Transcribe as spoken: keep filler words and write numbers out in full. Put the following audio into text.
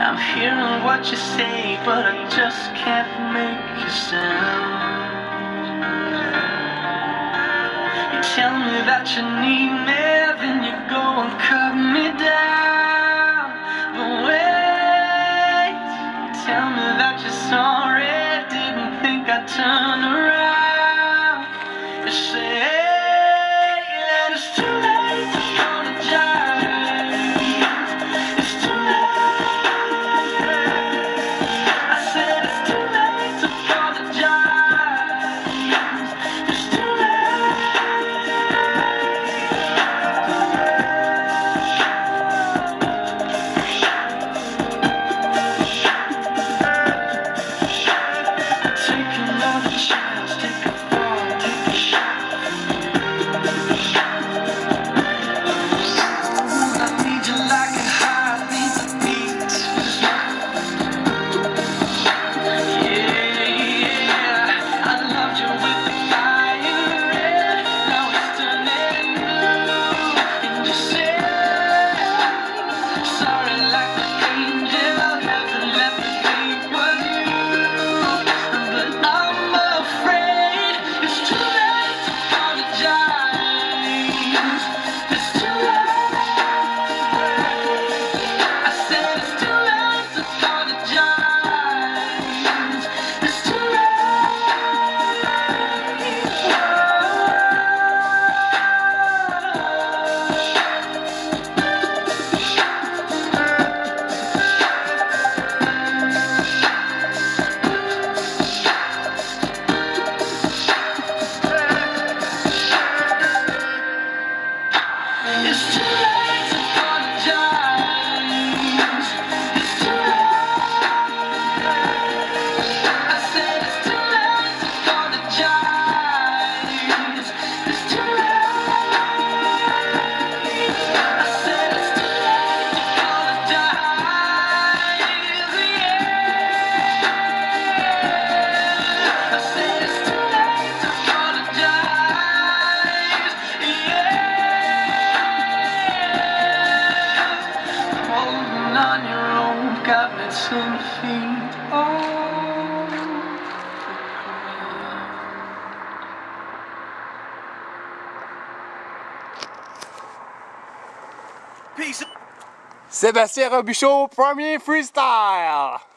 I'm hearing what you say, but I just can't make a sound. You tell me that you need me, then you go and cut me down. But wait, you tell me that you're sorry, didn't think I'd turn around. You say that it's too late to apologize. It's too late. I said it's too late to apologize. It's too take another chance, take a fall, take a shot. I need you like a heart needs a beat. Yeah, yeah, I loved you with the fire red. Now it's turning blue. And you said sorry like an angel, heaven let me think was you. But I'm afraid it's too late to apologize. It's too late. I said it's too late to apologize. It's too late. It's too late to apologize. It's too late. I said it's too late to apologize. It's too late. I said it's too late to apologize. Yeah. I said it's too late to apologize. Yeah. Holding on your own, got me ten feet off the ground. Sébastien Robichaud, premier freestyle!